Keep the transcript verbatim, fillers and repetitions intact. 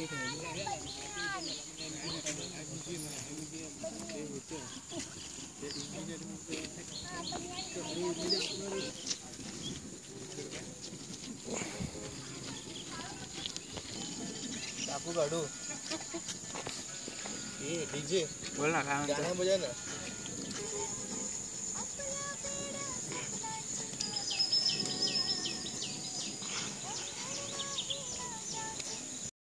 aku gaduh. ये DJ बोल ना काय म्हणतो गाणं बजा ना